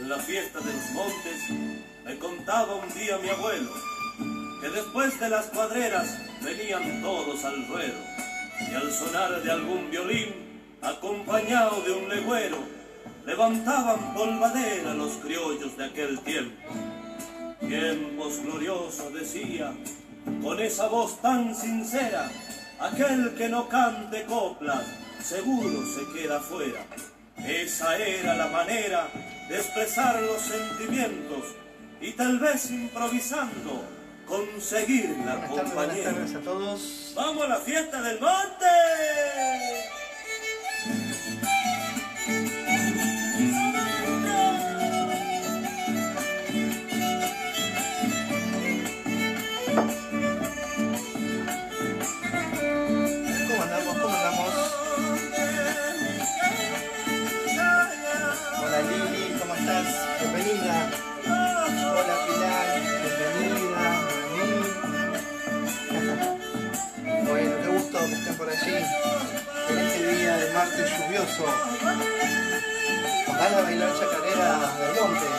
en la fiesta de los montes, me contaba un día mi abuelo, que después de las cuadreras venían todos al ruedo, y al sonar de algún violín, acompañado de un legüero, levantaban polvadera los criollos de aquel tiempo. Tiempos gloriosos, decía, con esa voz tan sincera, aquel que no cante coplas, seguro se queda fuera. Esa era la manera de expresar los sentimientos y tal vez improvisando conseguir la compañía. Buenas tardes a todos. ¡Vamos a la fiesta del monte! ¿Cómo andamos? ¿Cómo andamos? Hola Lili, ¿cómo estás? Bienvenida. Hola Pilar, bienvenida. Bueno, qué gusto que estén por allí en este día de martes lluvioso. Con ganas de bailar chacarera del monte.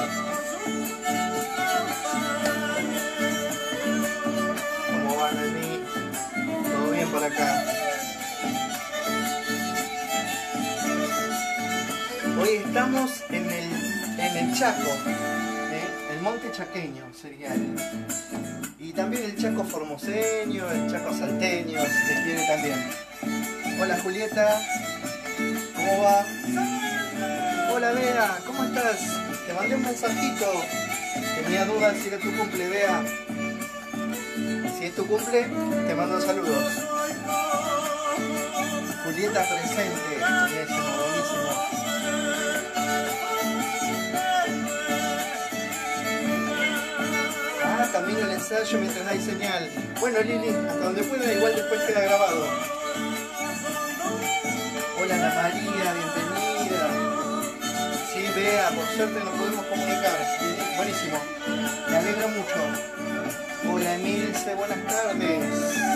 ¿Cómo van, Nani? ¿Todo bien por acá? Hoy estamos en el Chaco, el monte chaqueño sería y también el Chaco formoseño, el Chaco salteño, si se quiere también. Hola Julieta, ¿cómo va? Hola Bea, ¿cómo estás? Te mandé un mensajito, tenía dudas si era tu cumple, Bea. Si es tu cumple, te mando saludos. Julieta presente, buenísimo, buenísimo. Camino el ensayo mientras hay señal. Bueno Lili, hasta donde pueda, igual después queda grabado. Hola Ana María, bienvenida. Sí, Bea, por suerte nos podemos comunicar. Buenísimo, me alegro mucho. Hola Emilce, buenas tardes.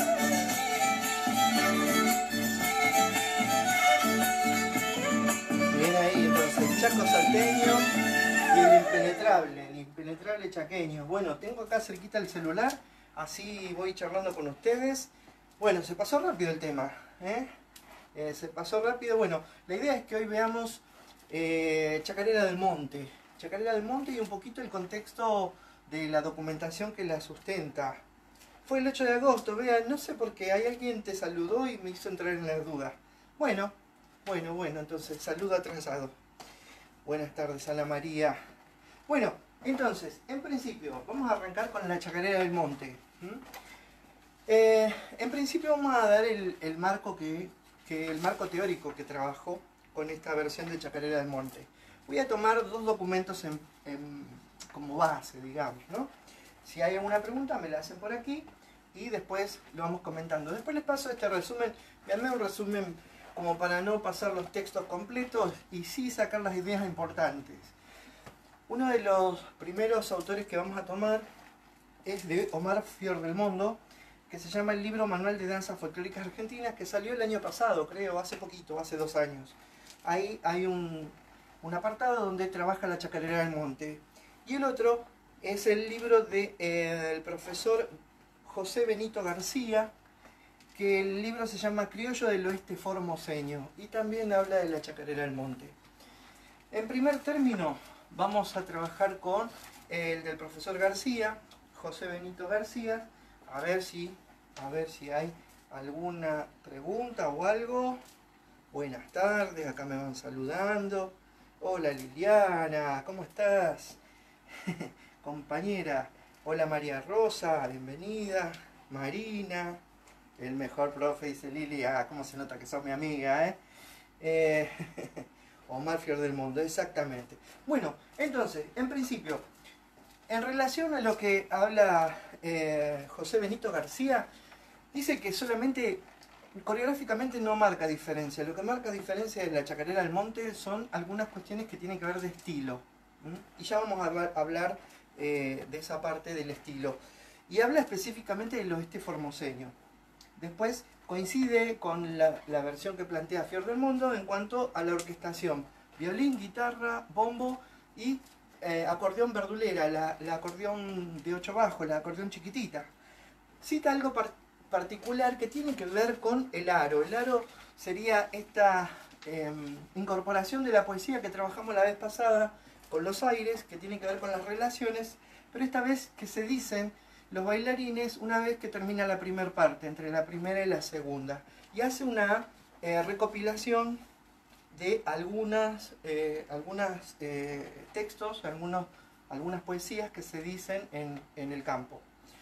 Bien ahí, entonces, el Chaco salteño y el impenetrable chaqueño. Bueno, tengo acá cerquita el celular, así voy charlando con ustedes. Bueno, se pasó rápido el tema, se pasó rápido. Bueno, la idea es que hoy veamos Chacarera del Monte. Chacarera del Monte y un poquito el contexto de la documentación que la sustenta. Fue el 8 de agosto, vean, no sé por qué, hay alguien te saludó y me hizo entrar en la duda. Bueno, entonces, saludo atrasado. Buenas tardes, Ana María. Bueno, entonces, en principio, vamos a arrancar con la Chacarera del Monte. En principio vamos a dar el marco el marco teórico que trabajó con esta versión de Chacarera del Monte. Voy a tomar dos documentos como base, digamos, ¿no? Si hay alguna pregunta me la hacen por aquí y después lo vamos comentando. Después les paso este resumen, me armé un resumen como para no pasar los textos completos y sí sacar las ideas importantes. Uno de los primeros autores que vamos a tomar es de Omar Fiordelmondo, que se llama el libro Manual de Danzas Folclóricas Argentinas, que salió el año pasado, creo, hace poquito, hace 2 años. Ahí hay un apartado donde trabaja la Chacarera del Monte. Y el otro es el libro del profesor José Benito García, que el libro se llama Criollo del Oeste Formoseño, y también habla de la Chacarera del Monte. En primer término, vamos a trabajar con el del profesor García, José Benito García, a ver si hay alguna pregunta o algo. Buenas tardes, acá me van saludando. Hola Liliana, ¿cómo estás? Compañera. Hola María Rosa, bienvenida. Marina, el mejor profe, dice Lili. Ah, cómo se nota que sos mi amiga, Omar Fiordelmondo, exactamente. Bueno, entonces, en principio, en relación a lo que habla José Benito García, dice que solamente coreográficamente no marca diferencia. Lo que marca diferencia de la Chacarera del Monte son algunas cuestiones que tienen que ver de estilo. Y ya vamos a hablar de esa parte del estilo. Y habla específicamente del oeste formoseño. Después coincide con la versión que plantea Fiordelmondo en cuanto a la orquestación. Violín, guitarra, bombo y acordeón verdulera, la acordeón de 8 bajo, la acordeón chiquitita. Cita algo particular que tiene que ver con el aro. El aro sería esta incorporación de la poesía que trabajamos la vez pasada con los aires, que tiene que ver con las relaciones, pero esta vez que se dicen los bailarines una vez que termina la primera parte, entre la primera y la segunda, y hace una recopilación de algunos textos, algunas poesías que se dicen en el campo.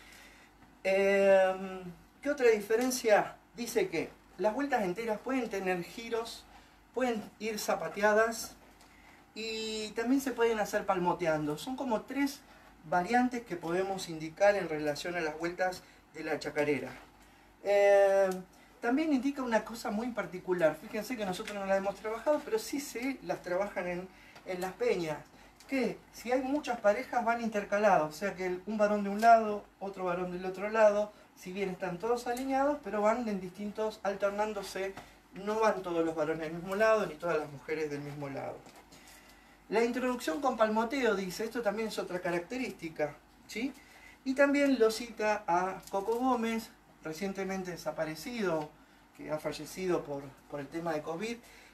¿Qué otra diferencia? Dice que las vueltas enteras pueden tener giros, pueden ir zapateadas y también se pueden hacer palmoteando. Son como 3 variantes que podemos indicar en relación a las vueltas de la chacarera. También indica una cosa muy particular. Fíjense que nosotros no las hemos trabajado, pero sí se las trabajan en las peñas. Que si hay muchas parejas van intercalados, o sea que un varón de un lado, otro varón del otro lado, si bien están todos alineados, pero van en distintos, alternándose, no van todos los varones del mismo lado, ni todas las mujeres del mismo lado. La introducción con palmoteo, dice, esto también es otra característica, ¿sí? Y también lo cita a Coco Gómez, recientemente desaparecido, que ha fallecido por el tema de COVID,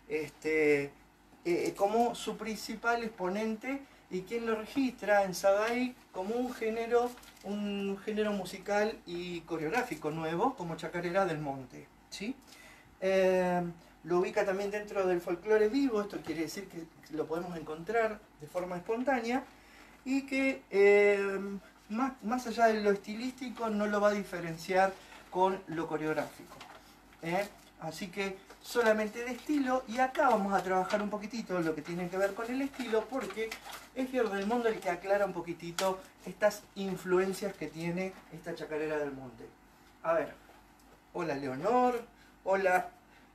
como su principal exponente y quien lo registra en Sadai como un género musical y coreográfico nuevo, como Chacarera del Monte, ¿sí? Lo ubica también dentro del folclore vivo, esto quiere decir que lo podemos encontrar de forma espontánea y que más allá de lo estilístico no lo va a diferenciar con lo coreográfico. Así que solamente de estilo, y acá vamos a trabajar un poquitito lo que tiene que ver con el estilo, porque es Fierro del Mundo el que aclara un poquitito estas influencias que tiene esta Chacarera del Monte. A ver, hola Leonor, hola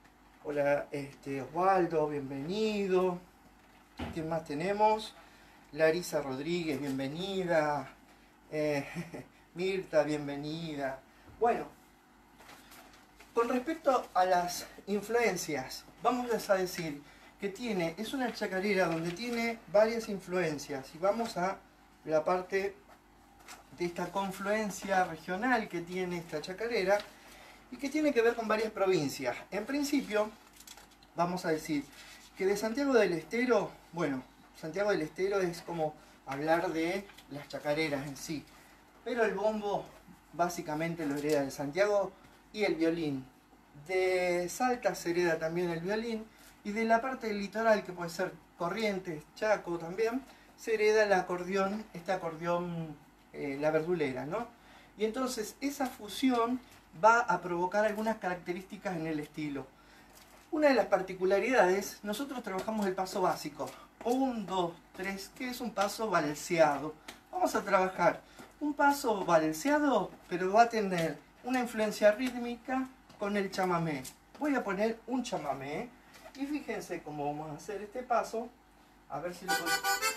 Osvaldo, bienvenido. ¿Quién más tenemos? Larisa Rodríguez, bienvenida. Mirta, bienvenida. Bueno, con respecto a las influencias, vamos a decir que es una chacarera donde tiene varias influencias, y vamos a la parte de esta confluencia regional que tiene esta chacarera y que tiene que ver con varias provincias. En principio, vamos a decir que de Santiago del Estero, bueno, Santiago del Estero es como hablar de las chacareras en sí, pero el bombo básicamente lo hereda de Santiago y el violín. De Salta se hereda también el violín, y de la parte del litoral, que puede ser Corrientes, Chaco también, se hereda el acordeón, la verdulera, ¿no? Y entonces esa fusión va a provocar algunas características en el estilo. Una de las particularidades, nosotros trabajamos el paso básico, 1, 2, 3, que es un paso valseado. Vamos a trabajar un paso valseado, pero va a tener una influencia rítmica con el chamamé. Voy a poner un chamamé y fíjense cómo vamos a hacer este paso. A ver si lo puedo...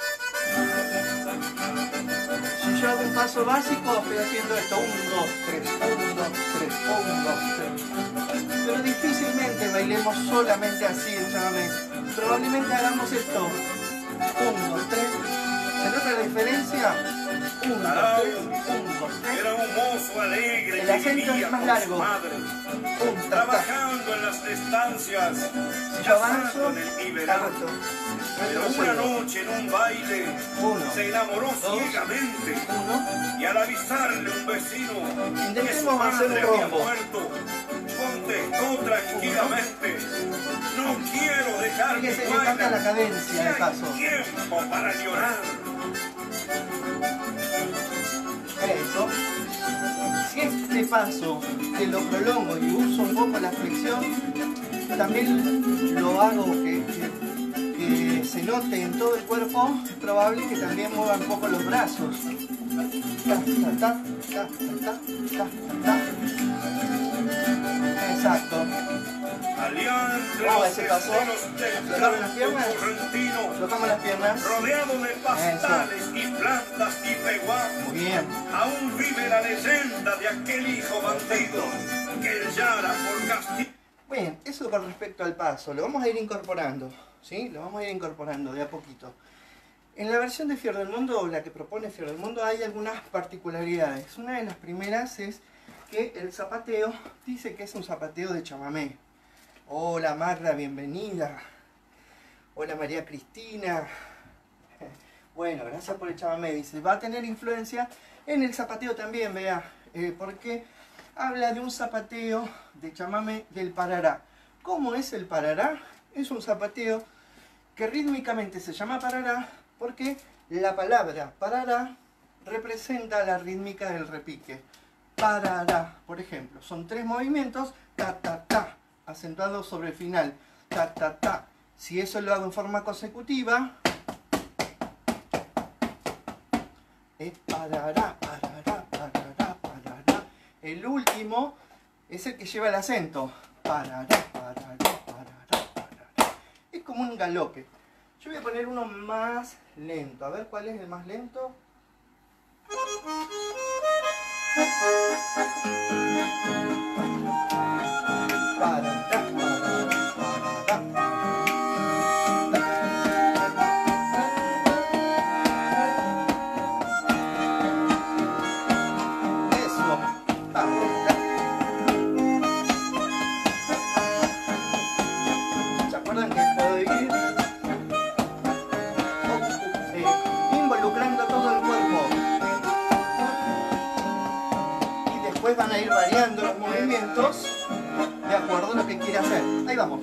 Si yo hago un paso básico, estoy haciendo esto: 1, 2, 3, 1, 2, 3, 1, 2, 3. Pero difícilmente bailemos solamente así el chamamé. Probablemente hagamos esto: 1, 2, 3. ¿Se nota la diferencia? 1, 2, 3, 1, 2, 3. Era un mozo alegre. El acento es más largo. Trabajando en las estancias. Si yo avanzo, en el Iberá. Pero una noche en un baile se enamoró ciegamente. Y al avisarle un vecino que su madre había muerto, contestó tranquilamente: no quiero dejar que fíjese que cambia la cadencia de paso. tiempo para llorar. Eso. Si este paso que lo prolongo y uso un poco la flexión, también lo hago que se note en todo el cuerpo, es probable que también mueva un poco los brazos. Exacto. Vamos a ese paso. Aflojamos las piernas. Aflojamos las piernas. Rodeado de pastales y plantas y peguá. Muy bien. Aún vive la leyenda de aquel hijo bandido que Yara por castigo. Bien, eso con respecto al paso. Lo vamos a ir incorporando, ¿sí? Lo vamos a ir incorporando de a poquito. En la versión de Fior del Mundo, la que propone Fior del Mundo, hay algunas particularidades. Una de las primeras es que el zapateo dice que es un zapateo de chamamé. Hola Magda, bienvenida. Hola María Cristina. Bueno, gracias por el chamamé. Dice, va a tener influencia en el zapateo también, vea. Porque habla de un zapateo de chamamé del parará. ¿Cómo es el parará? Es un zapateo que rítmicamente se llama parará porque la palabra parará representa la rítmica del repique. Parará, por ejemplo, son 3 movimientos, ta, ta, ta, acentuados sobre el final, ta, ta, ta. Si eso lo hago en forma consecutiva, es parará, parará, parará, parará. El último es el que lleva el acento, parará, parará, parará, parará. Es como un galope. Yo voy a poner uno más lento. A ver cuál es el más lento. Eso. ¿Se acuerdan que puedo ir involucrando todo el cuerpo? Y después van a ir variando los movimientos de acuerdo a lo que quiera hacer. Ahí vamos.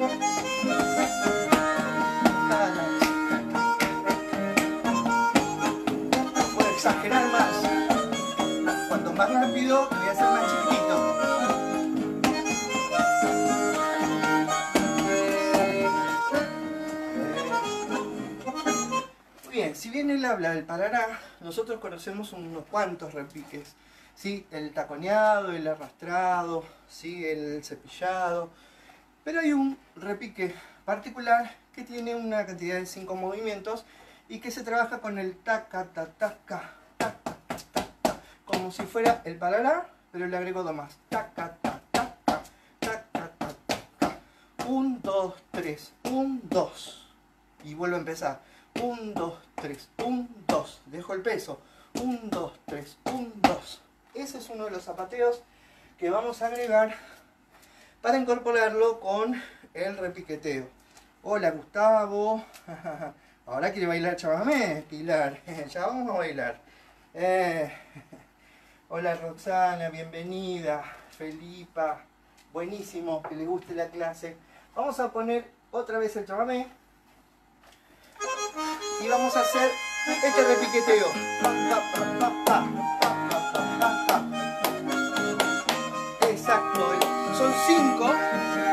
No puedo exagerar más. Cuanto más rápido, voy a hacer más chiquitito. Muy bien, si bien él habla del parará, nosotros conocemos unos cuantos repiques. ¿Sí? El taconeado, el arrastrado, ¿sí? El cepillado. Pero hay un repique particular que tiene una cantidad de 5 movimientos y que se trabaja con el taca, ta, taca, taca, ta, ta, como si fuera el parará, pero le agrego 2 más. Taca, ta, taca, taca, ta, taca. 1, 2, 3, 1, 2. Y vuelvo a empezar. 1, 2, 3, 1, 2. Dejo el peso. 1, 2, 3, 1, 2. Ese es uno de los zapateos que vamos a agregar para incorporarlo con el repiqueteo. Hola Gustavo. Ahora quiere bailar chamamé, Pilar. Ya vamos a bailar. Hola Roxana, bienvenida. Felipa. Buenísimo, que le guste la clase. Vamos a poner otra vez el chamamé. Y vamos a hacer este repiqueteo. Pa, pa, pa, pa, pa. Exacto, son 5. 1, 2,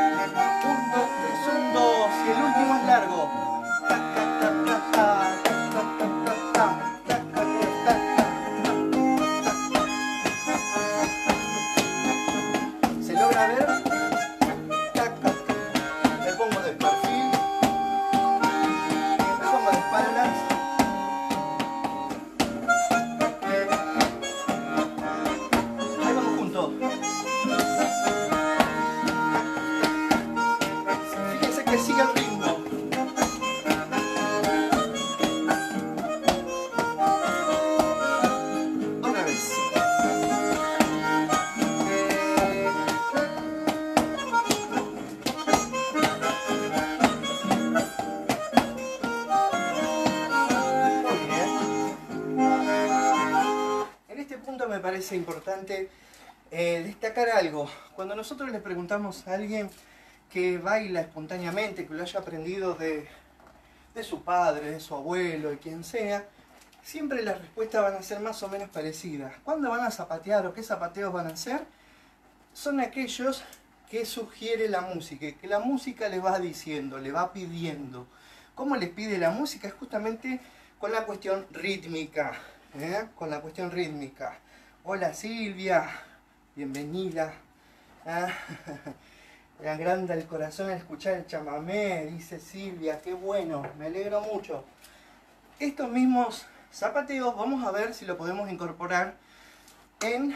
3, 1, 2. Y el último es largo. ¿Se logra ver? Me pongo de perfil. Me pongo de espaldas. Ahí vamos juntos. Fíjense que sigue el ritmo. Otra vez. Muy bien. En este punto me parece importante destacar algo. Cuando nosotros le preguntamos a alguien que baila espontáneamente, que lo haya aprendido de su padre, de su abuelo, de quien sea, siempre las respuestas van a ser más o menos parecidas. ¿Cuándo van a zapatear o qué zapateos van a hacer? Son aquellos que sugiere la música, que la música le va diciendo, le va pidiendo. ¿Cómo les pide la música? Es justamente con la cuestión rítmica. Con la cuestión rítmica. Hola Silvia, bienvenida. Me agranda el corazón al escuchar el chamamé, dice Silvia, qué bueno, me alegro mucho. Estos mismos zapateos vamos a ver si lo podemos incorporar en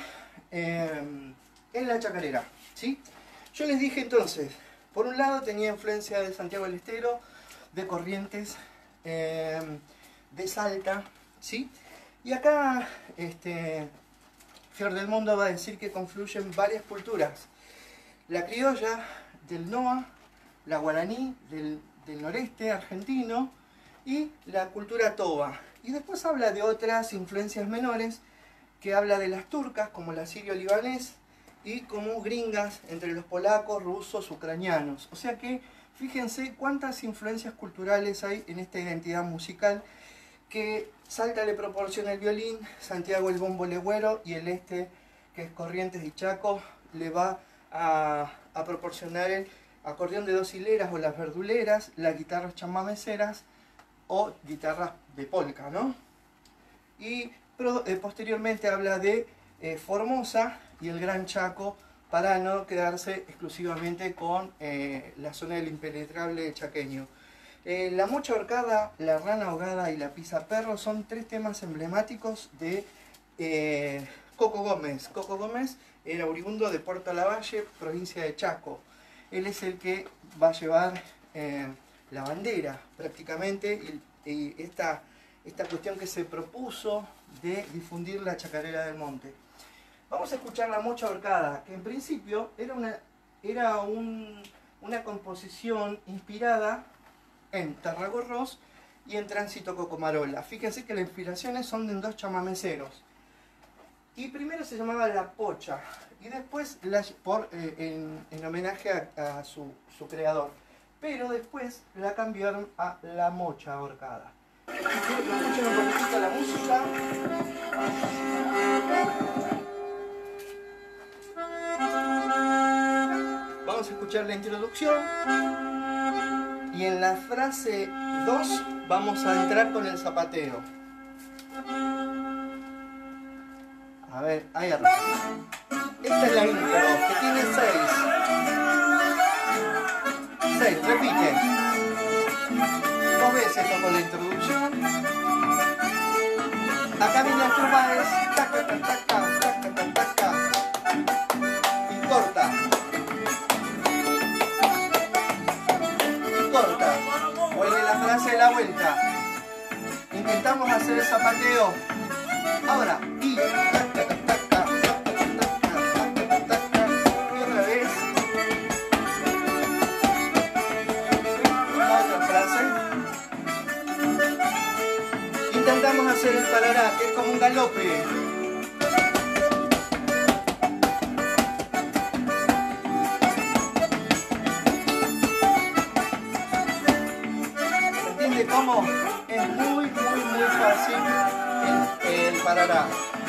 la chacarera, ¿sí? Yo les dije entonces, por un lado tenía influencia de Santiago del Estero, de Corrientes, de Salta, ¿sí? Y acá Fior del Mundo va a decir que confluyen varias culturas. La criolla del NOA, la guaraní del noreste argentino y la cultura toba. Y después habla de otras influencias menores, que habla de las turcas, como la sirio-libanés, y como gringas entre los polacos, rusos, ucranianos. O sea que fíjense cuántas influencias culturales hay en esta identidad musical, que Salta le proporciona el violín, Santiago el bombo legüero, y el que es Corrientes y Chaco, le va a proporcionar el acordeón de 2 hileras o las verduleras, las guitarras chamameceras o guitarras de polka, ¿no? Y posteriormente habla de Formosa y el Gran Chaco, para no quedarse exclusivamente con la zona del impenetrable chaqueño. La mocha ahorcada, la rana ahogada y la pisa perro son 3 temas emblemáticos de Coco Gómez. Coco Gómez era oriundo de Puerto Lavalle, provincia de Chaco. Él es el que va a llevar la bandera prácticamente, y esta cuestión que se propuso de difundir la chacarera del monte. Vamos a escuchar la mocha ahorcada, que en principio era una composición inspirada en Tarragorros y en Tránsito Cocomarola. Fíjense que las inspiraciones son de 2 chamameceros. Y primero se llamaba La Pocha, y después en homenaje a su creador. Pero después la cambiaron a La Mocha Ahorcada. Escuchen un poquitito la música. Vamos a escuchar la introducción. Y en la frase 2 vamos a entrar con el zapateo. A ver, ahí arriba. Esta es la intro, que tiene 6. Repite. 2 veces toco la introducción. Acá viene la curva, es taca, taca, taca, taca, taca, taca. Y corta. Y corta. Vuelve la frase de la vuelta. Intentamos hacer el zapateo. Ahora, y otra vez. Otra frase. Intentamos hacer el parará, que es como un galope. ¿Se entiende cómo? Es muy fácil el parará.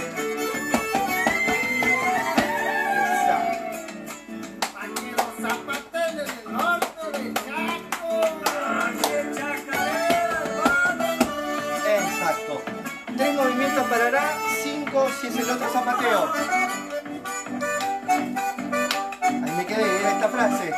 Exacto. 3 movimientos parará, 5 si es el otro zapateo. Ahí me quedé, era esta frase.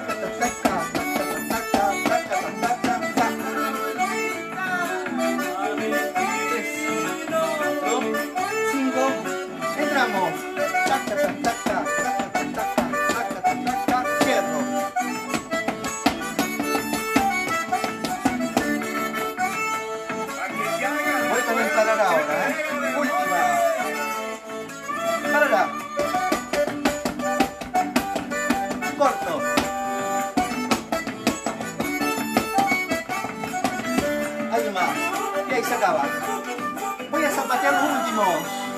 Cierro. Voy con el parará ahora, última. Parará. Corto. Ahí más. Y ahí se acaba. Voy a zapatear los últimos.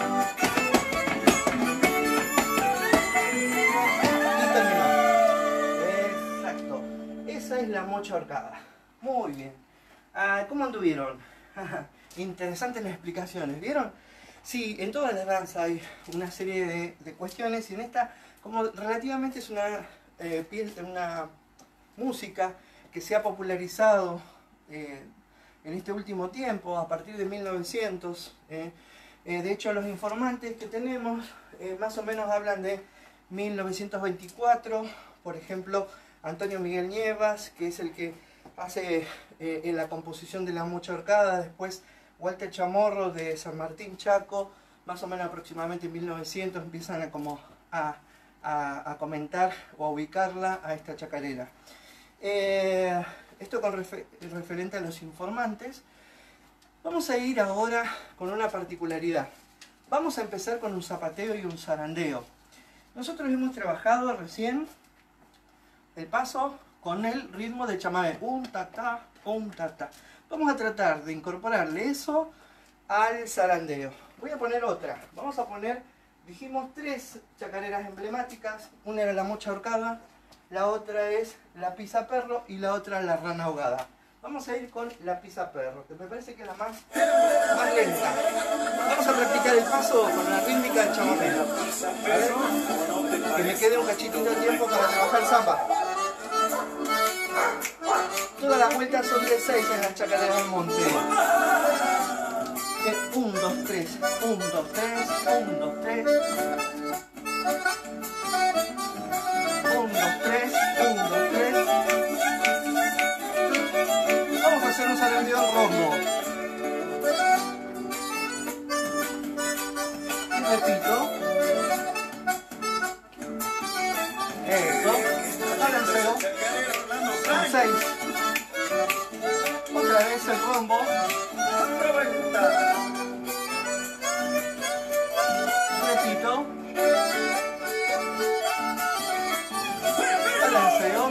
Esa es la mocha ahorcada. Muy bien. ¿Cómo anduvieron? Interesantes las explicaciones, ¿vieron? Sí, en todas las danzas hay una serie de cuestiones, y en esta, como relativamente es una música que se ha popularizado en este último tiempo, a partir de 1900. De hecho, los informantes que tenemos más o menos hablan de 1924, por ejemplo, Antonio Miguel Nievas, que es el que hace en la composición de la mocha ahorcada. Después Walter Chamorro de San Martín, Chaco, más o menos aproximadamente en 1900 empiezan a comentar o a ubicarla a esta chacarera. Esto con referente a los informantes. Vamos a ir ahora con una particularidad. Vamos a empezar con un zapateo y un zarandeo. Nosotros hemos trabajado recién el paso con el ritmo de chamamé. Pum, ta, ta, pum, ta, ta. Vamos a tratar de incorporarle eso al zarandeo. Voy a poner otra. Vamos a poner, dijimos, 3 chacareras emblemáticas. Una era la mocha ahorcada, la otra es la pisa perro y la otra la rana ahogada. Vamos a ir con la pisa perro, que me parece que es la más lenta. Vamos a practicar el paso con la rítmica del chamamé. A ver, que me quede un cachitito de tiempo para trabajar samba. Todas las vueltas son de 6 en las chacareras del monte. 1, 2, 3, 1, 2, 3, 1, 2, 3. 1, 2, 3, 1, 2, 3. Vamos a hacer un zarandeo al ritmo. Y repito. Eso. Balanceo. Son 6. Otra vez el rombo. Repito. Balanceo.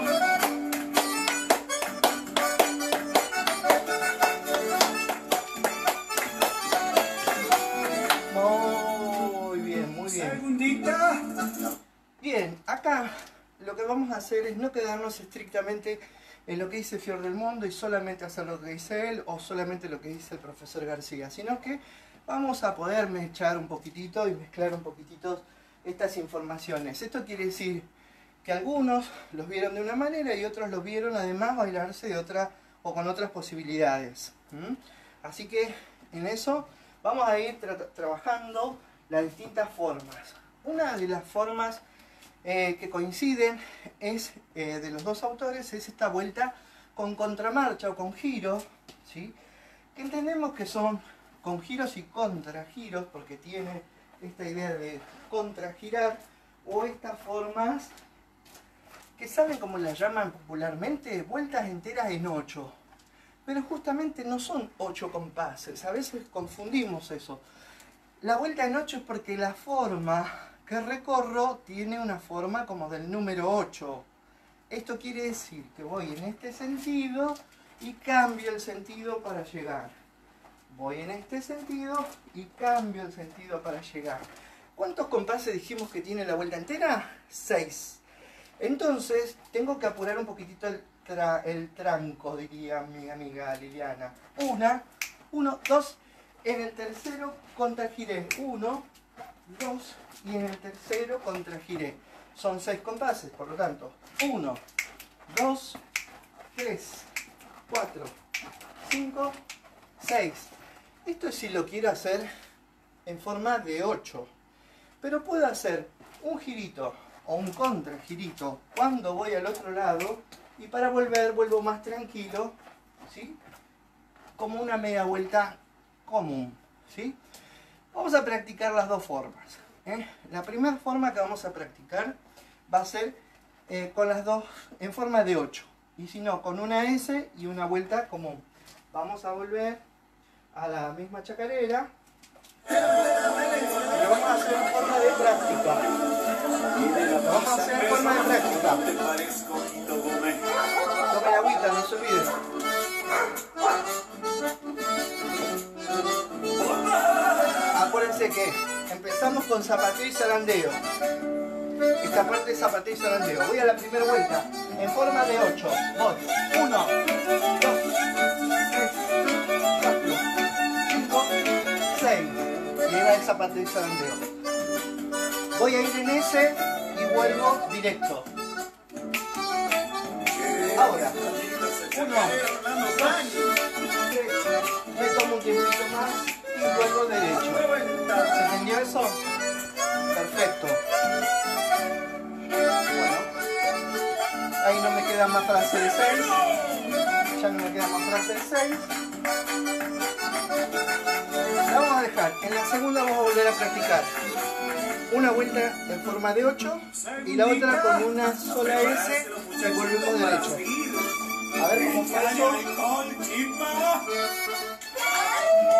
Muy bien, muy bien. Segundita. Bien, acá lo que vamos a hacer es no quedarnos estrictamente en lo que dice Fior del Mundo y solamente hacer lo que dice él o solamente lo que dice el profesor García, sino que vamos a poder mezclar un poquitito y mezclar un poquitito estas informaciones. Esto quiere decir que algunos los vieron de una manera y otros los vieron además bailarse de otra o con otras posibilidades. Así que en eso vamos a ir trabajando las distintas formas. Una de las formas que coinciden es de los dos autores es esta vuelta con contramarcha o con giro, ¿sí? Que entendemos que son con giros y contragiros porque tiene esta idea de contragirar o estas formas que saben como las llaman popularmente vueltas enteras en 8, pero justamente no son 8 compases, a veces confundimos eso. La vuelta en 8 es porque la forma que recorro tiene una forma como del número 8. Esto quiere decir que voy en este sentido y cambio el sentido para llegar. Voy en este sentido y cambio el sentido para llegar. ¿Cuántos compases dijimos que tiene la vuelta entera? 6. Entonces tengo que apurar un poquitito el tranco, diría mi amiga Liliana. 1, 2, en el tercero contragiré 1, 2 y en el tercero contragiré. Son 6 compases, por lo tanto 1, 2, 3, 4, 5, 6. Esto es si lo quiero hacer en forma de 8, pero puedo hacer un girito o un contragirito cuando voy al otro lado y para volver vuelvo más tranquilo, ¿sí? Como una media vuelta común, ¿sí? Vamos a practicar las dos formas. La primera forma que vamos a practicar va a ser con las dos en forma de 8 y si no con una S y una vuelta común. Vamos a volver a la misma chacarera. Lo vamos a hacer en forma de práctica. Lo vamos a hacer en forma de práctica. Tome la agüita, no se olviden. Acuérdense que empezamos con zapateo y zarandeo. Esta parte es zapateo y zarandeo. Voy a la primera vuelta en forma de 8. Voy 1, 2, 3, 4, 5, 6. Y ahí va el zapateo y zarandeo. Voy a ir en ese y vuelvo directo. Ahora 1, 2, 3. Me tomo un tiempito más y vuelvo derecho. ¿Se entendió eso? Perfecto. Bueno, ahí no me queda más frase de 6. Ya no me queda más frase de 6. La vamos a dejar. En la segunda vamos a volver a practicar. Una vuelta en forma de 8 y la otra con una sola S y volvemos derecho. A ver cómo fue eso.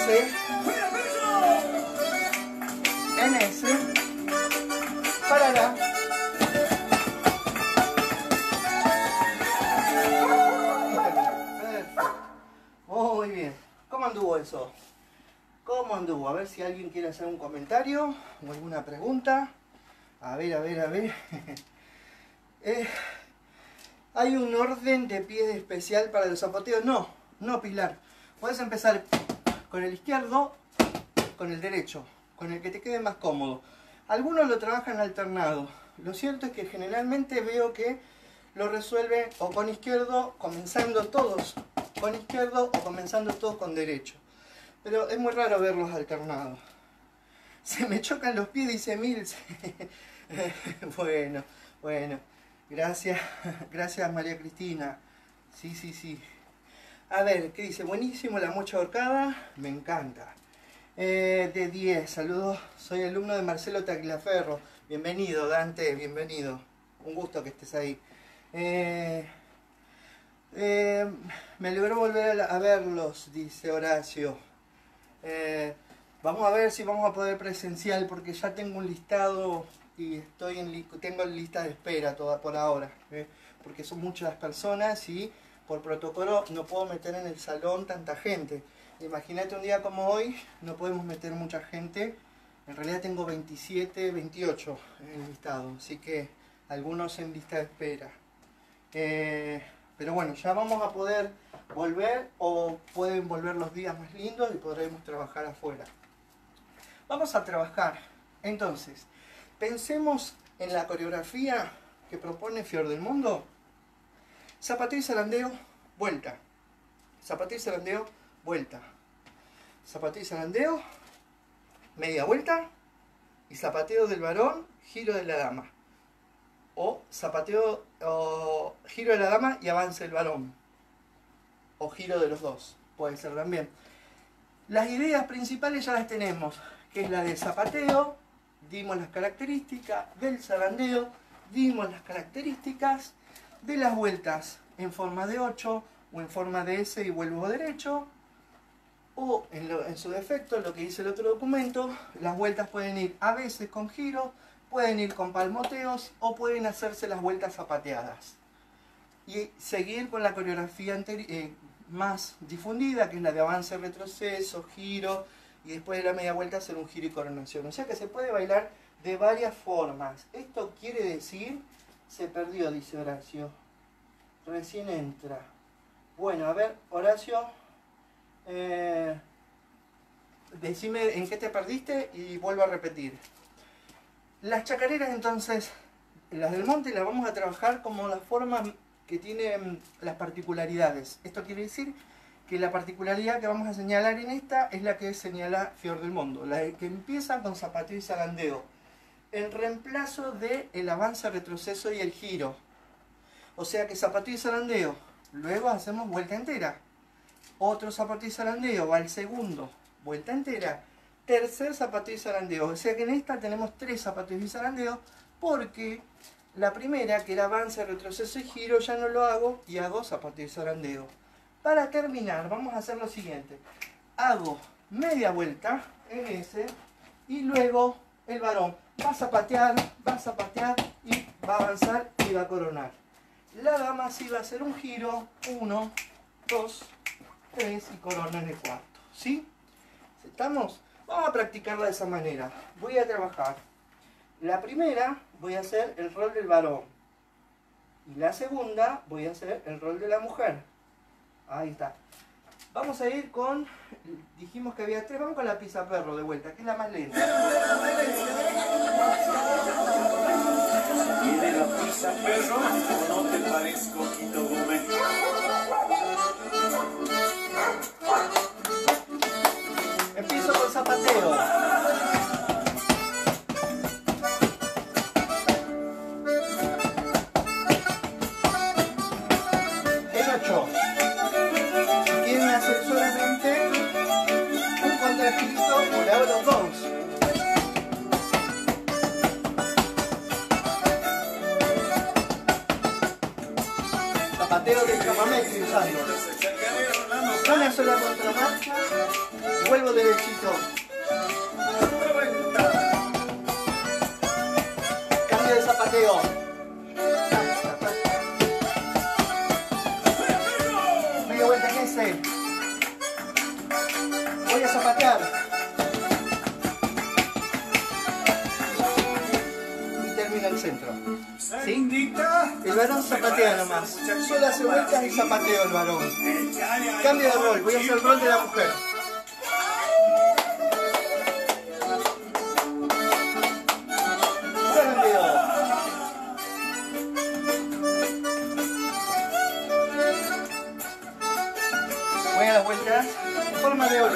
S, en S, para la. Perfecto. Muy bien. ¿Cómo anduvo eso? ¿Cómo anduvo? A ver si alguien quiere hacer un comentario o alguna pregunta. A ver, a ver, a ver. ¿Hay un orden de pies especial para los zapateos? No, no, Pilar. Puedes empezar con el izquierdo, con el derecho, con el que te quede más cómodo. Algunos lo trabajan alternado. Lo cierto es que generalmente veo que lo resuelven o con izquierdo, comenzando todos con izquierdo o comenzando todos con derecho. Pero es muy raro verlos alternados. Se me chocan los pies, dice Mills. Bueno, bueno. Gracias, gracias María Cristina. Sí, sí, sí. A ver, ¿qué dice? Buenísimo la mocha ahorcada. Me encanta. De 10, saludos. Soy alumno de Marcelo Tagliaferro. Bienvenido, Dante, bienvenido. Un gusto que estés ahí. Me alegró volver a verlos, dice Horacio. Vamos a ver si vamos a poder presencial, porque ya tengo un listado y tengo lista de espera toda por ahora, porque son muchas personas y por protocolo no puedo meter en el salón tanta gente. Imagínate un día como hoy, no podemos meter mucha gente. En realidad tengo 27, 28 en el listado, así que algunos en lista de espera. Pero bueno, ya vamos a poder volver, o pueden volver los días más lindos y podremos trabajar afuera. Vamos a trabajar. Entonces, pensemos en la coreografía que propone Fior del Mundo. Zapateo y zarandeo, vuelta. Zapateo y zarandeo, vuelta. Zapateo y zarandeo, media vuelta. Y zapateo del varón, giro de la dama. O zapateo, o giro de la dama y avance el varón. O giro de los dos, puede ser también. Las ideas principales ya las tenemos, que es la de zapateo, dimos las características, del zarandeo, dimos las características, de las vueltas en forma de 8 o en forma de S y vuelvo derecho, o en su defecto, lo que dice el otro documento, las vueltas pueden ir a veces con giro, pueden ir con palmoteos o pueden hacerse las vueltas zapateadas. Y seguir con la coreografía más difundida, que es la de avance, retroceso, giro, y después de la media vuelta hacer un giro y coronación. O sea que se puede bailar de varias formas. Esto quiere decir, se perdió, dice Horacio. Recién entra. Bueno, a ver, Horacio, decime en qué te perdiste y vuelvo a repetir. Las chacareras entonces, las del monte las vamos a trabajar como la forma que tienen las particularidades. Esto quiere decir que la particularidad que vamos a señalar en esta es la que señala Fior del Mundo, la que empieza con zapateo y zarandeo, en reemplazo de el avance, retroceso y el giro. O sea que zapateo y zarandeo, luego hacemos vuelta entera. Otro zapateo y zarandeo, va el segundo, vuelta entera. Tercer zapateo y zarandeo, o sea que en esta tenemos 3 zapateos y zarandeos, porque la primera, que era avance, retroceso y giro, ya no lo hago y hago zapateo y zarandeo. Para terminar, vamos a hacer lo siguiente. Hago media vuelta en S y luego el varón va a zapatear y va a avanzar y va a coronar. La dama sí va a hacer un giro, 1, 2, 3 y corona en el cuarto. ¿Sí? ¿Estamos? Vamos a practicarla de esa manera. Voy a trabajar. La primera voy a hacer el rol del varón. Y la segunda voy a hacer el rol de la mujer. Ahí está. Vamos a ir con... Dijimos que había 3. Vamos con la pisaperro de vuelta, que es la más lenta. ¿Tiene la pisaperro o no te parezco, Quito Gómez? Empiezo con zapateo. En 8. Si quieren hacer solamente un contragirito, o le hago los 2. Zapateo del chamamé estoy usando. Una sola contramarcha. Vuelvo derechito. Cambio de zapateo. Media vuelta en ese. Voy a zapatear. Y termina el centro. ¿Sí? El varón zapatea nomás. Solo hace vueltas y zapateo el varón. Cambio de rol. Voy a hacer el rol de la mujer. Voy a las vueltas en forma de 8.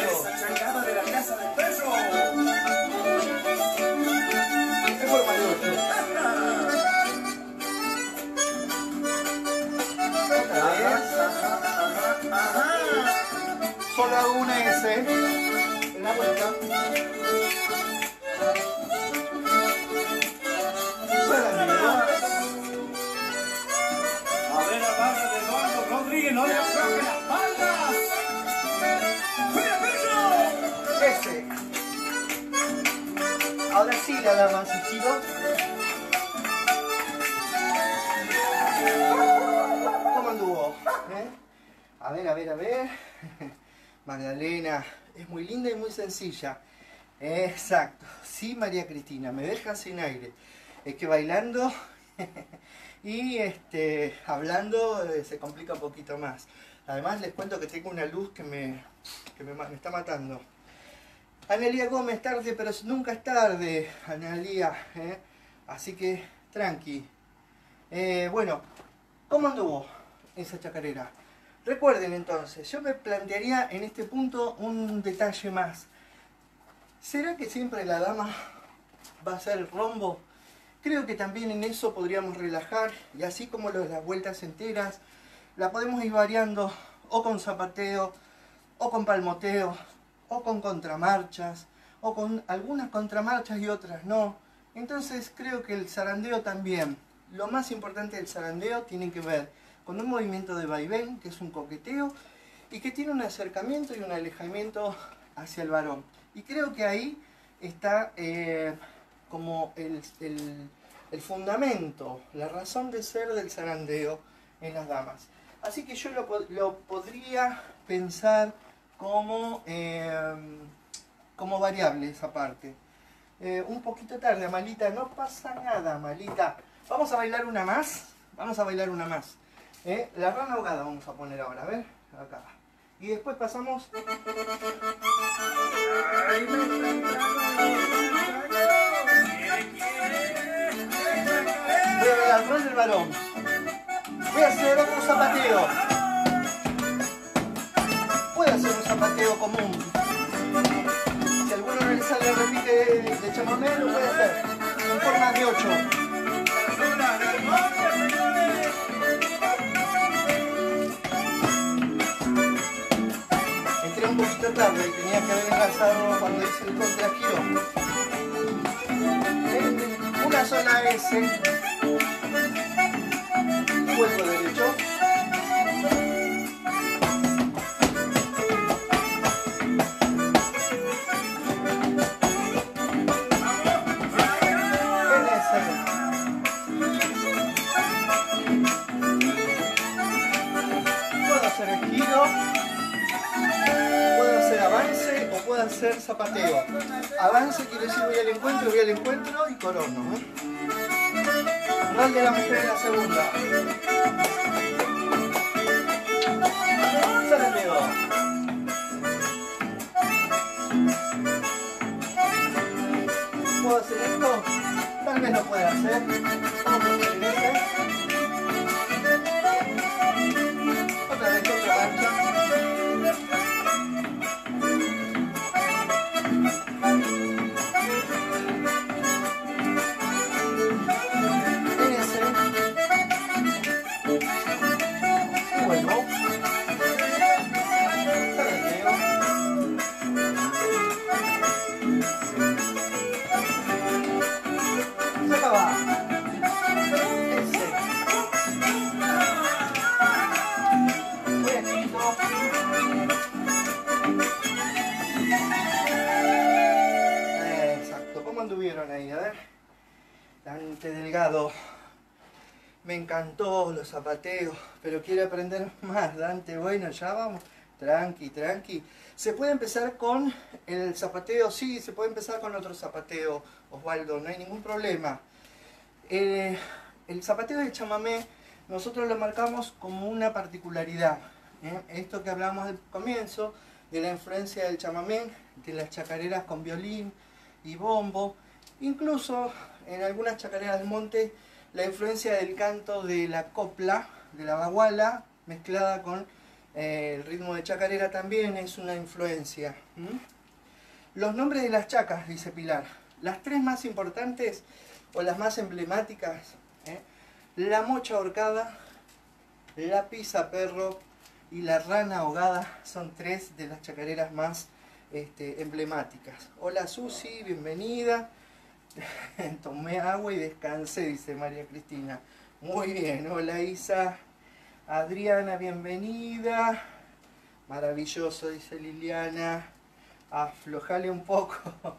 En forma de 8. Otra vez. Solo hago una S en la vuelta. A ver, la barra de Eduardo Rodríguez, no le afloje las palmas. Ese. Ahora sí la dama se giró. ¿Cómo anduvo? A ver, a ver, a ver. Magdalena, es muy linda y muy sencilla. Exacto. Sí, María Cristina, me deja sin aire. Es que bailando y hablando se complica un poquito más. Además les cuento que tengo una luz que me está matando. Analía Gómez, tarde, pero nunca es tarde, Analía. Así que tranqui. Bueno, ¿cómo anduvo esa chacarera? Recuerden entonces, yo me plantearía en este punto un detalle más. ¿Será que siempre la dama va a ser el rombo? Creo que también en eso podríamos relajar, y así como las vueltas enteras, la podemos ir variando o con zapateo, o con palmoteo, o con contramarchas, o con algunas contramarchas y otras no. Entonces creo que el zarandeo también, lo más importante del zarandeo tiene que ver con un movimiento de vaivén, que es un coqueteo, y que tiene un acercamiento y un alejamiento hacia el varón. Y creo que ahí está como el fundamento, la razón de ser del zarandeo en las damas. Así que yo lo podría pensar como variable esa parte. Un poquito tarde, Amalita, no pasa nada, Amalita. Vamos a bailar una más. Vamos a bailar una más. La rana ahogada vamos a poner ahora, a ver, acá. Y después pasamos. Voy a ver al rol del varón. Voy a hacer otro zapateo. Puedo hacer un zapateo común. Si a alguno no le sale el repite de chamamé, lo puede hacer. En forma de 8. Entré un poquito tarde y tenía que haber enlazado cuando hice el contragiro. Una sola S. Vuelvo derecho. En S. Puedo hacer el giro. Puedo hacer avance o puedo hacer zapateo. Avance quiere decir voy al encuentro y corono. Rol de la mujer en la segunda. Zarandeo. ¿Puedo hacer esto? Tal vez lo pueda hacer. Vamos a hacer en este. Otra vez otra marcha. estuvieron ahí? A ver. Dante Delgado. Me encantó los zapateos, pero quiero aprender más, Dante. Bueno, ya vamos. Tranqui, tranqui. Se puede empezar con el zapateo, sí, se puede empezar con otro zapateo, Osvaldo, no hay ningún problema. El zapateo del chamamé, nosotros lo marcamos como una particularidad. Esto que hablamos al comienzo, de la influencia del chamamé, de las chacareras con violín y bombo, incluso en algunas chacareras del monte, la influencia del canto de la copla, de la baguala, mezclada con el ritmo de chacarera también es una influencia. Los nombres de las chacas, dice Pilar. Las tres más importantes o las más emblemáticas, la mocha ahorcada, la pisa perro y la rana ahogada, son tres de las chacareras más emblemáticas. Hola Susi, bienvenida. Tomé agua y descansé, dice María Cristina. Muy bien, hola Isa. Adriana, bienvenida. Maravilloso, dice Liliana. Aflojale un poco.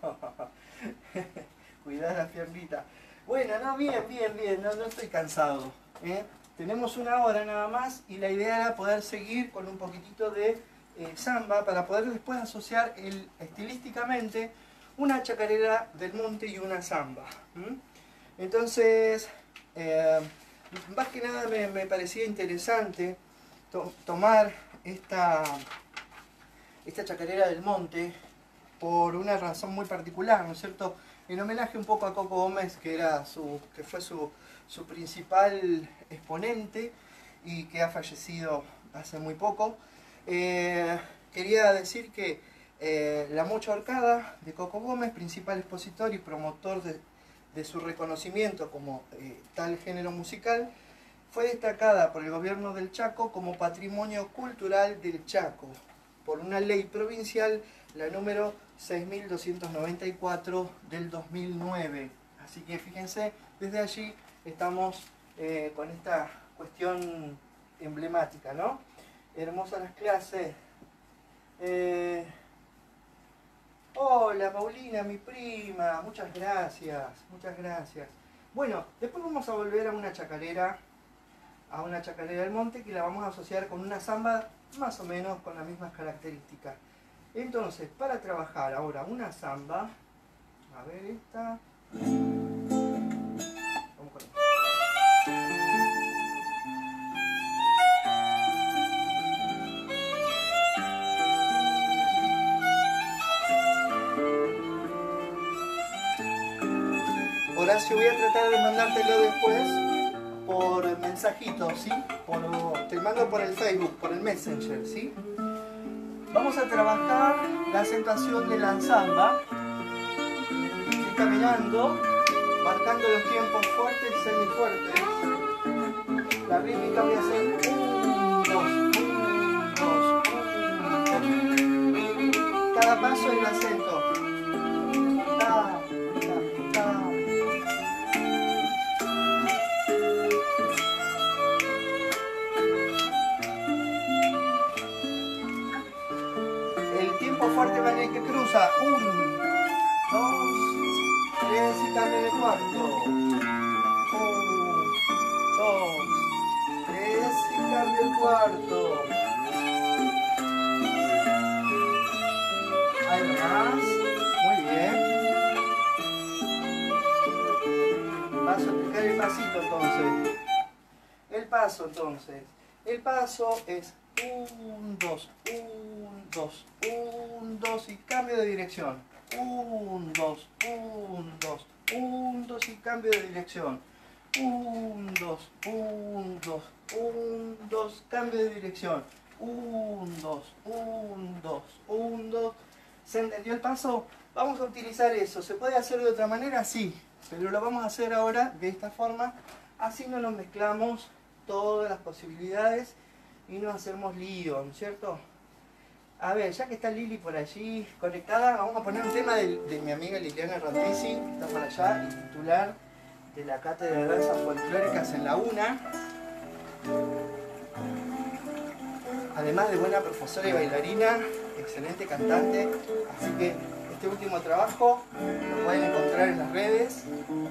Cuidar la piernita. Bueno, no, bien, no estoy cansado. Tenemos una hora nada más y la idea era poder seguir con un poquitito de samba para poder después asociar estilísticamente una chacarera del monte y una samba. Entonces, más que nada me parecía interesante tomar esta chacarera del monte por una razón muy particular, ¿no es cierto? En homenaje un poco a Coco Gómez, que fue su principal exponente y que ha fallecido hace muy poco. Quería decir que la mocha ahorcada de Coco Gómez, principal expositor y promotor de su reconocimiento como tal género musical, fue destacada por el gobierno del Chaco como Patrimonio Cultural del Chaco, por una ley provincial, la número 6294 del 2009. Así que fíjense, desde allí estamos con esta cuestión emblemática, ¿no? Hermosas las clases. Hola Paulina, mi prima, muchas gracias, muchas gracias. Bueno, después vamos a volver a una chacarera del monte, que la vamos a asociar con una samba más o menos con las mismas características. Entonces, para trabajar ahora una samba, a ver esta. Vamos con esta. Horacio, voy a tratar de mandártelo después por mensajito, ¿sí? Te mando por el Facebook, por el Messenger, ¿sí? Vamos a trabajar la acentuación de la samba. Estoy caminando, marcando los tiempos fuertes y semifuertes. La rítmica voy a hacer 1, 2, 1, 2, 1, 2. Cada paso es el acento. Fuerte va en el que cruza 1, 2, 3 y cambia de cuarto. 1, 2, 3 y cambia el cuarto. Ahí más. Muy bien. Vas a explicar el pasito entonces. El paso es 1, 2, 1, 2, 1, 2 y cambio de dirección. 1, 2, 1, 2, 1, 2 y cambio de dirección. 1, 2, 1, 2, 1, 2, cambio de dirección. 1, 2, 1, 2, 1, 2. ¿Se entendió el paso? Vamos a utilizar eso. ¿Se puede hacer de otra manera? Sí, pero lo vamos a hacer ahora de esta forma. Así no nos mezclamos todas las posibilidades y no hacemos lío, ¿no es cierto? A ver, ya que está Lili por allí conectada, vamos a poner un tema de mi amiga Liliana Rantisi, que está por allá, y titular de la Cátedra de Danzas Folclóricas en la UNA. Además de buena profesora y bailarina, excelente cantante, así que Este último trabajo lo pueden encontrar en las redes.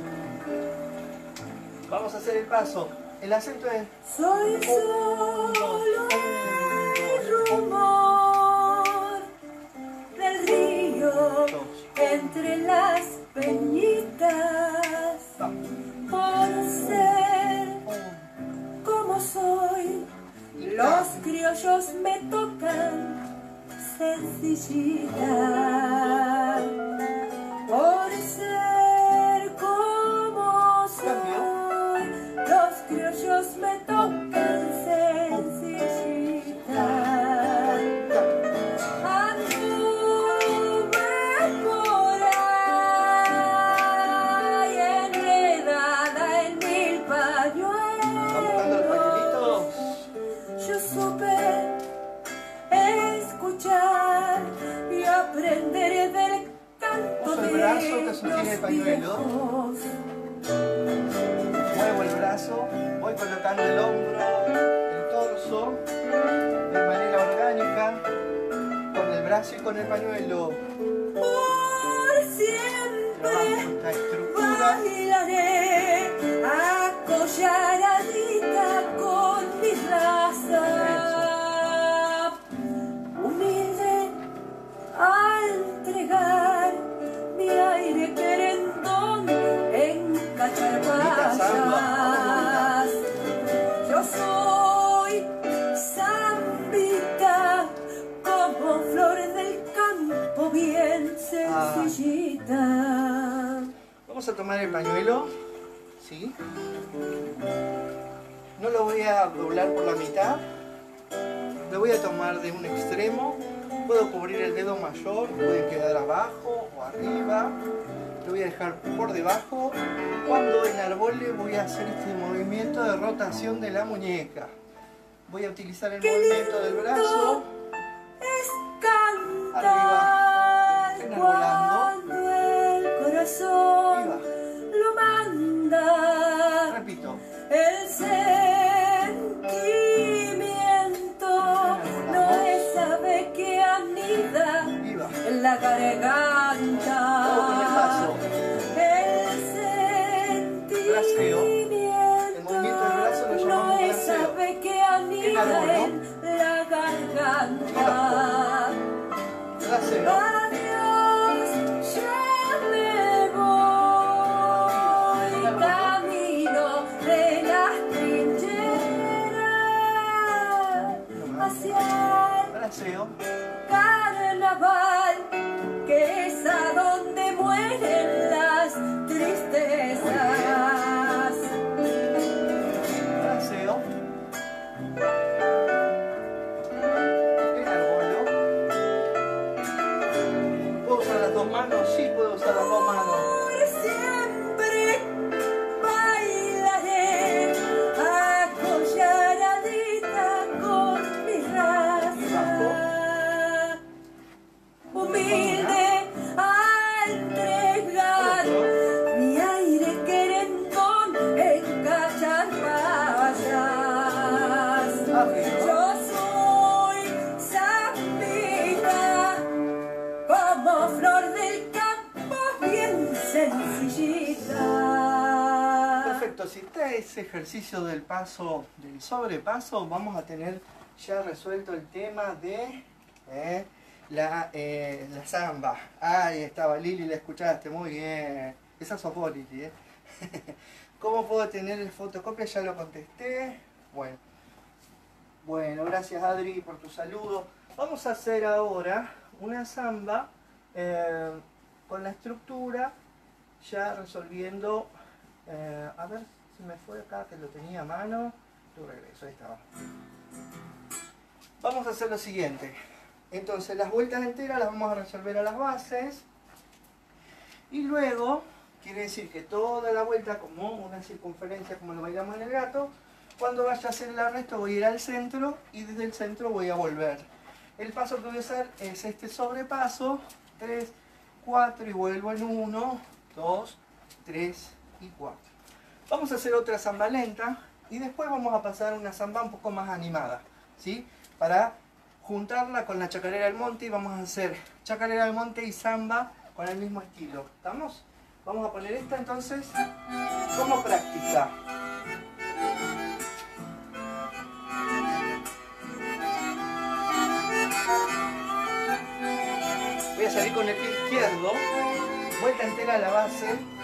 Vamos a hacer el paso. El acento es... Soy solo el rumor del río entre las peñitas. Por ser como soy, los criollos me tocan sencillita. Por ser como soy, los criollos me tocan sencillita. Anduve por ahí enredada en mil pañuelos. Yo supe escuchar y aprender del canto uso el de brazo que sostiene el pañuelo. viejos. Muevo el brazo, voy colocando el hombro, el torso, de manera orgánica, con el brazo y con el pañuelo. Por siempre Trabajo esta estructura. bailaré acolladita con mi raza, humilde a entregar mi aire querendón en cacharpayas. Yo soy zambita como flor del campo bien sencillita. Vamos a tomar el pañuelo, ¿sí? No lo voy a doblar por la mitad, lo voy a tomar de un extremo, puedo cubrir el dedo mayor, puede quedar abajo o arriba, lo voy a dejar por debajo. Cuando enarbole voy a hacer este movimiento de rotación de la muñeca. Voy a utilizar el movimiento del brazo, Es cantar cuando el corazón lo manda. repito, El sentimiento no es ave que anida viva, en la garganta. todo con el paso. El Braceo. El movimiento del brazo lo no llamamos es braceo. ave que anida árbol, ¿no? en la garganta. Braceo. Adiós, ya me voy, camino de las trincheras hacia el Braceo. carnaval, que es a donde mueren las tristezas. Braceo. Enarbolo. ¿Puedo usar las dos manos? Sí, puedo usar las dos manos. Por siempre bailaré acolladita con mi raza, humilde a entregar mi aire querendón en cacharpayas. Yo soy zambita como flor del campo bien sencillita. Perfecto, si está ese ejercicio del paso, del sobrepaso, vamos a tener ya resuelto el tema de la samba. Ahí estaba Lili, la escuchaste, muy bien. Esa sos vos, Lili, ¿eh? ¿Cómo puedo tener el fotocopia? Ya lo contesté. Bueno, gracias Adri por tu saludo. Vamos a hacer ahora una samba con la estructura, ya resolviendo. A ver, se me fue acá que lo tenía a mano. Tu regreso, ahí estaba. Vamos a hacer lo siguiente. Entonces las vueltas enteras las vamos a resolver a las bases. Y luego, quiere decir que toda la vuelta, como una circunferencia, como lo bailamos en el gato, cuando vaya a hacer el arresto voy a ir al centro y desde el centro voy a volver. El paso que voy a hacer es este sobrepaso, 3, 4 y vuelvo en 1, 2, 3 y 4. Vamos a hacer otra samba lenta y después vamos a pasar a una samba un poco más animada, ¿sí? Para juntarla con la chacarera del monte y vamos a hacer chacarera del monte y samba con el mismo estilo. ¿Estamos? Vamos a poner esta entonces como práctica. Voy a salir con el pie izquierdo, vuelta entera a la base.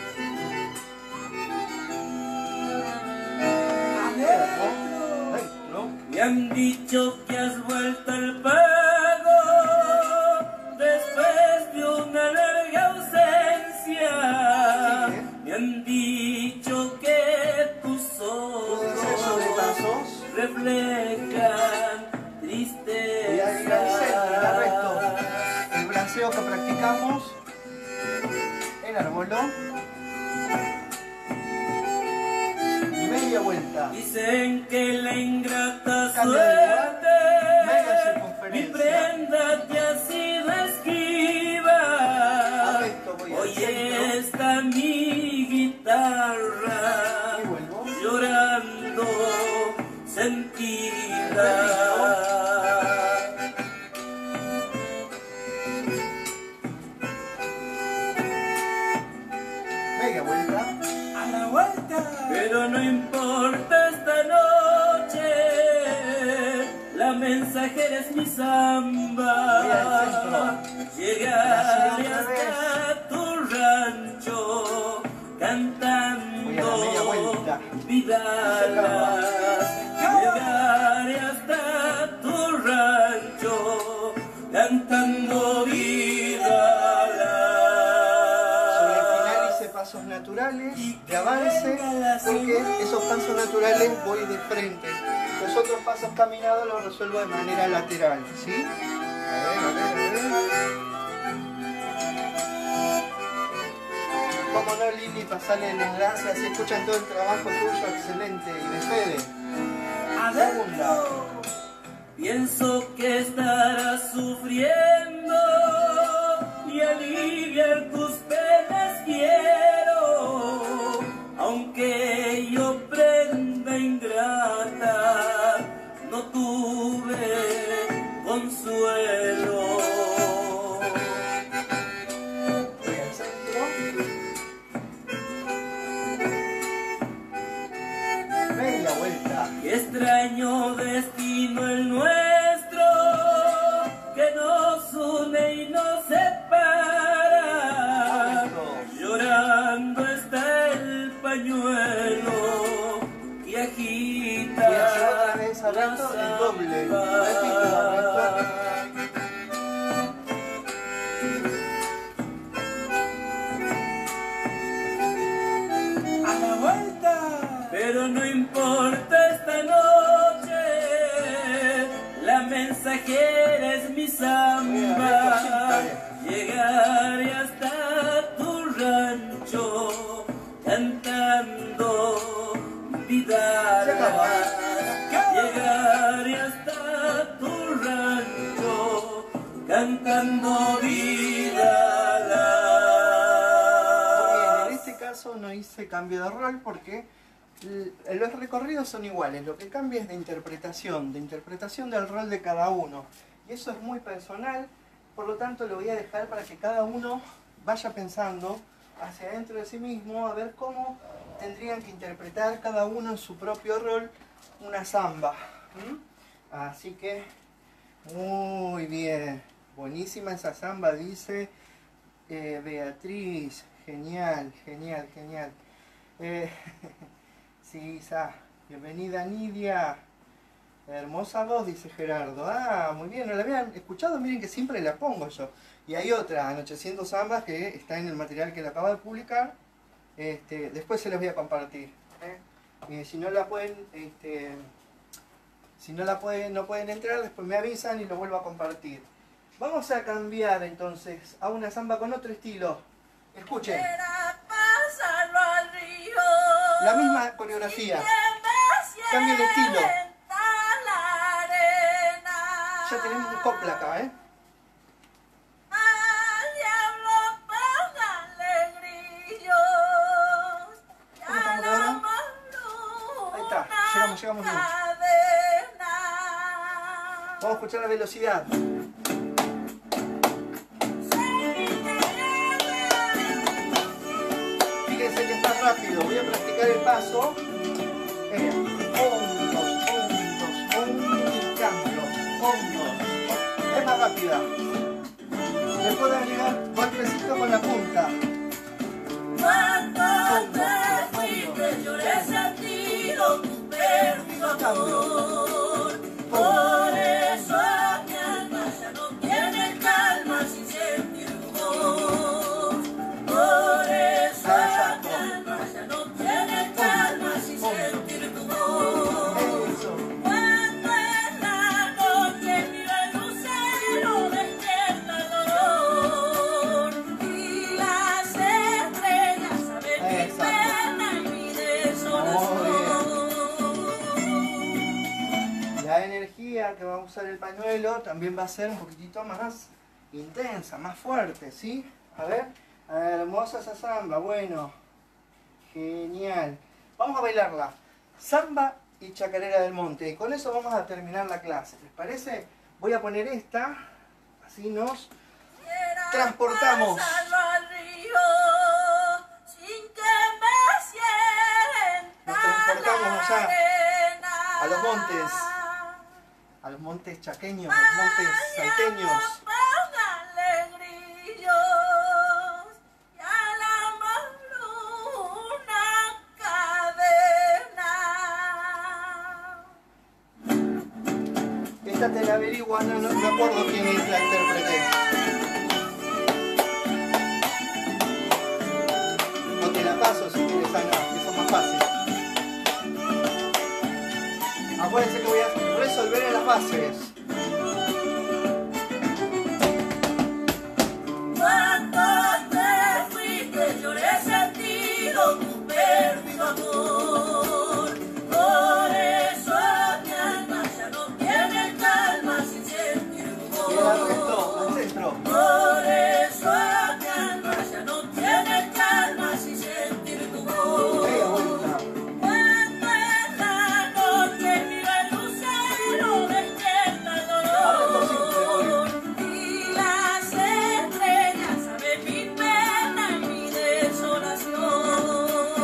Me han dicho que has vuelto al pago después de una larga ausencia. Me han dicho que tus ojos reflejan tristeza. Voy a ir al centro, el resto. El braceo que practicamos, el árbolo. Media vuelta. Dicen que la ingrata Cambio de lugar. suerte, Media mi circunferencia. prenda te ha sido esquiva. Arresto, voy al Hoy centro. está mi guitarra Y vuelvo. llorando sentida. Media vuelta. A la vuelta. Pero no importa esta noche, la mensajera es mi Voy al samba. centro. Llegaré Otra vez. hasta tu rancho cantando Voy a la media vuelta. vidalas. Llegaré hasta tu rancho cantando vidalas. Sobre el final hice pasos naturales de avance, porque esos pasos naturales voy de frente. Los otros pasos caminados los resuelvo de manera lateral, ¿sí? A ver. Como no, Lili, pasarle el enlace, así escuchan todo el trabajo tuyo, excelente, y de Fede. Segunda. Pienso que estarás sufriendo y aliviar tus penas quiero, aunque yo prenda ingrata, no tuve consuelo. Voy al centro. Media vuelta. Qué extraño destino el nuestro, que nos une y nos separa. Llorando está el pañuelo que agita. Voy a hacer otra vez al resto el doble. Repito, al resto. A la vuelta. Pero no importa esta noche, la mensajera es mi samba. Llegaré hasta tu rancho cantando vidalas. Llegaré hasta tu rancho cantando vidalas. En este caso no hice cambio de rol porque los recorridos son iguales, lo que cambia es de interpretación del rol de cada uno. Y eso es muy personal, por lo tanto lo voy a dejar para que cada uno vaya pensando hacia adentro de sí mismo a ver cómo tendrían que interpretar cada uno en su propio rol una samba. Así que, muy bien, buenísima esa samba, dice Beatriz, genial. Sí, Isa, bienvenida Nidia, hermosa voz, dice Gerardo. Ah, muy bien, no la habían escuchado, miren que siempre la pongo yo. Y hay otra, Anocheciendo Zambas, que está en el material que le acabo de publicar. Después se los voy a compartir. Y si no la pueden, no pueden entrar, después me avisan y lo vuelvo a compartir. Vamos a cambiar entonces a una samba con otro estilo. Escuchen. Pasarlo al río. La misma coreografía. Cambio de estilo. Ya tenemos un copla acá, ¿eh? Al diablo póngale grillos. ¿Cómo estamos ahora? Ahí está, llegamos bien. Vamos a escuchar la velocidad. rápido. Voy a practicar el paso. Hondos, y cambio. Hondos. Es más rápida. Le puedo agregar golpecito con la punta. Cuando te fuiste, lloré sentido tu perdido amor. Por eso mi alma ya no tiene calma sin sentir tu voz. Por eso mi alma ya no tiene calma sin sentir tu voz. Cuando en la noche mira el lucero despierta el dolor y las estrellas saben mi pena y mi desolación. La energía que va a usar el pañuelo también va a ser un poquitito más intensa, más fuerte, ¿sí? A ver, hermosa esa samba, bueno, genial. Vamos a bailarla, samba y chacarera del monte, y con eso vamos a terminar la clase, ¿les parece? Voy a poner esta, así nos transportamos. Nos transportamos allá, a los montes. A los montes chaqueños, a los montes salteños. Esta te la averigua, no me acuerdo quién es la intérprete. O te la paso si quieres, Ana, que eso es más fácil. Acuérdense que voy a resolver en las bases. Cuando te fuiste, lloré sentido tu perdido amor. Por eso mi alma ya no tiene calma sin sentir tu voz. Y el resto, al centro. Por eso mi alma ya no tiene calma sin sentir tu voz. Media vuelta. Cuando en la noche mira el lucero despierta el dolor y las estrellas saben mi pena y mi desolación.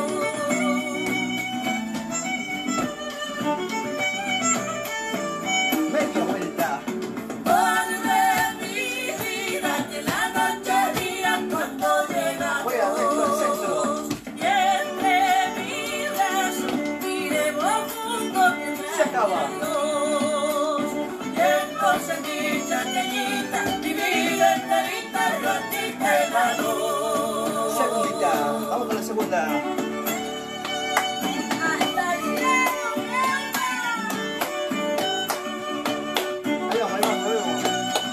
Media vuelta. Vuelve mi vida que la noche día cuando llega Voy al centro, al centro. y entre mis brazos miremos juntos mientras Se acaba. Dios. Y entonces mi chaqueñita, mi vida enterita yo a ti te la doy. Segundita. Vamos con la segunda. Hasta el cielo, mi alma. Ahí vamos, ahí vamos, ahí vamos.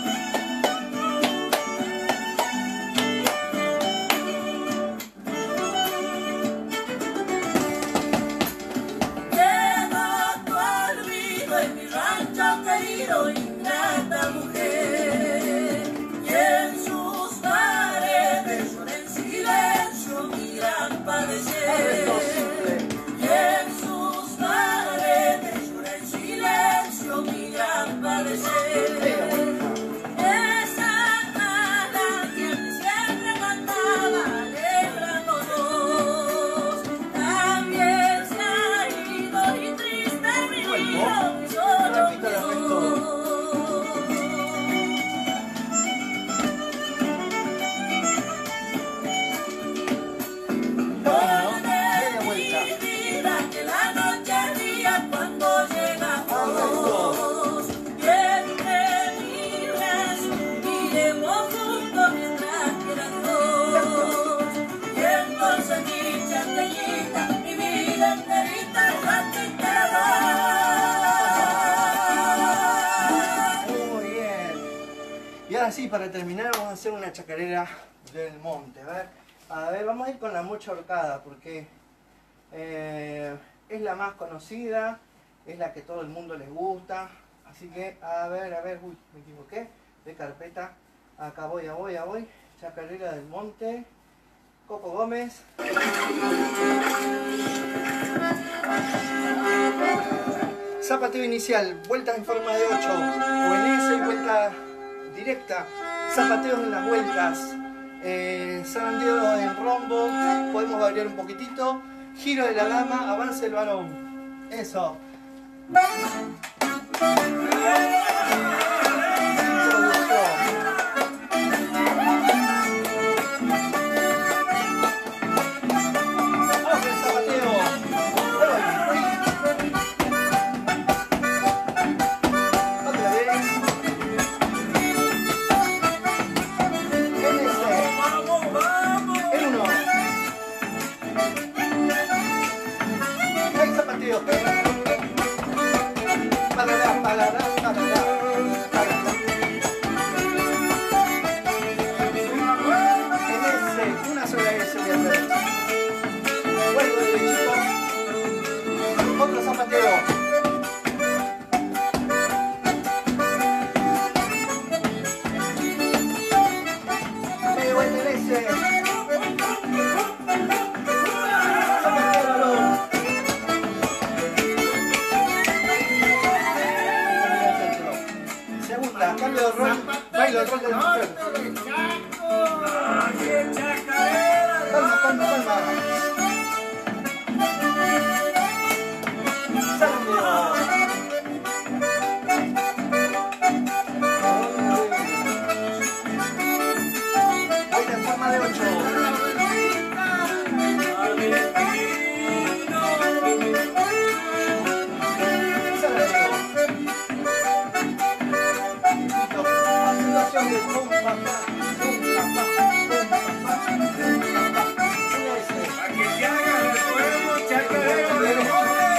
Quedó tu olvido en mi rancho querido, ingrata mujer, y en sus paredes llora en silencio mi gran padecer. Y en sus paredes llora en silencio mi gran padecer. Media vuelta. Esa alma que siempre cantaba alegrándonos, también se ha ido y triste mi vida, mi solo Repito el efecto. Bueno, media vuelta. mi vida que la noche es día cuando llegamos. Y entre mis brazos miremos juntos mientras quiera Dios. Y entonces mi chaqueñita, mi vida enterita yo a ti te la doy. Muy bien. Y ahora sí, para terminar vamos a hacer una chacarera del monte. A ver, vamos a ir con la mocha horcada porque es la más conocida, es la que todo el mundo les gusta. Así que, a ver, uy, me equivoqué, de carpeta. Acá voy. Chacarera del monte. Coco Gómez. Zapateo inicial, vueltas en forma de 8, o en S y vuelta directa, zapateos en las vueltas, zarandeo en rombo, podemos variar un poquitito. Giro de la dama, avance el varón. Eso. Otro zapateo. Medio vuelta en ese. Zapateo, balón. Segunda, cambio de rol. Bailo el rol de la mujer. Calma, calma, calma. Baila en forma de 8. Situación de pum, papá, pum, papá, pum, papá, pum, papá. A que te haga el juego, chacarero.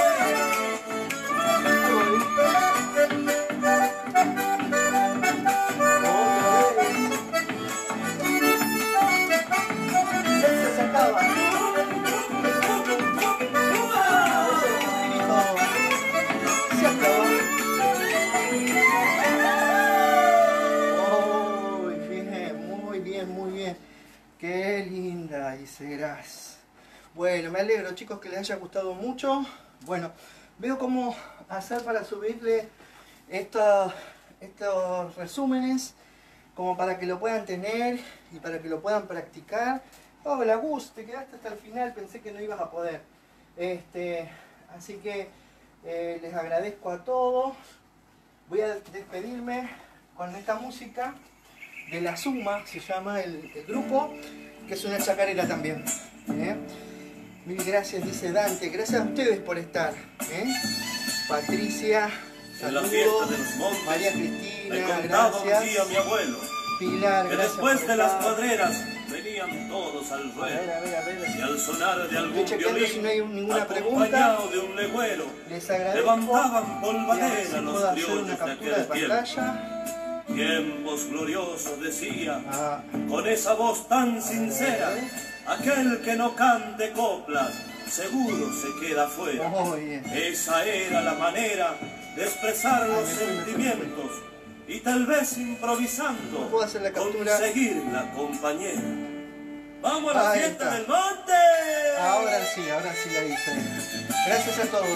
Qué linda y serás. Bueno, me alegro chicos que les haya gustado mucho. Bueno, veo cómo hacer para subirle estos resúmenes, como para que lo puedan tener y para que lo puedan practicar. Hola Gus, te quedaste hasta el final, pensé que no ibas a poder. Así que les agradezco a todos. Voy a despedirme con esta música de La Suma, se llama el grupo, que es una chacarera también. Mil gracias, dice Dante. Gracias a ustedes por estar. Patricia, En la fiesta saludos. de los montes, María me Cristina, contaba un día gracias. mi abuelo Pilar, que gracias después por de las estar. cuadreras venían todos al A ver, ruedo. a ver, a ver. Y al sonar de algún Estoy chequeando si no hay violín, ninguna pregunta. acompañado de un legüero, Les agradezco. levantaban Y a ver polvadera si puedo los hacer criollos una de captura de aquel tiempo. pantalla. Tiempos gloriosos, decía, Ah, con esa voz tan sincera, aquel que no cante coplas, seguro se queda fuera. muy bien. Esa era la manera de expresar los me fui. sentimientos y tal vez No improvisando puedo hacer la captura. conseguir la compañera. ¡Vamos a la Ahí fiesta está. del monte! Ahora sí la hice. Gracias a todos,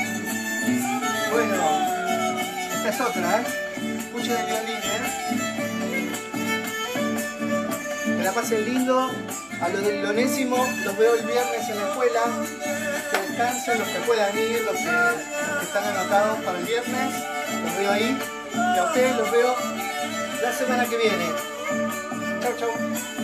Bueno, esta es otra, Escuchen el violín, Que la pasen lindo. A los del Lonésimo los veo el viernes en la escuela. Que descansen, los que puedan ir, los que están anotados para el viernes. Los veo ahí. Y a ustedes los veo la semana que viene. Chau, chau.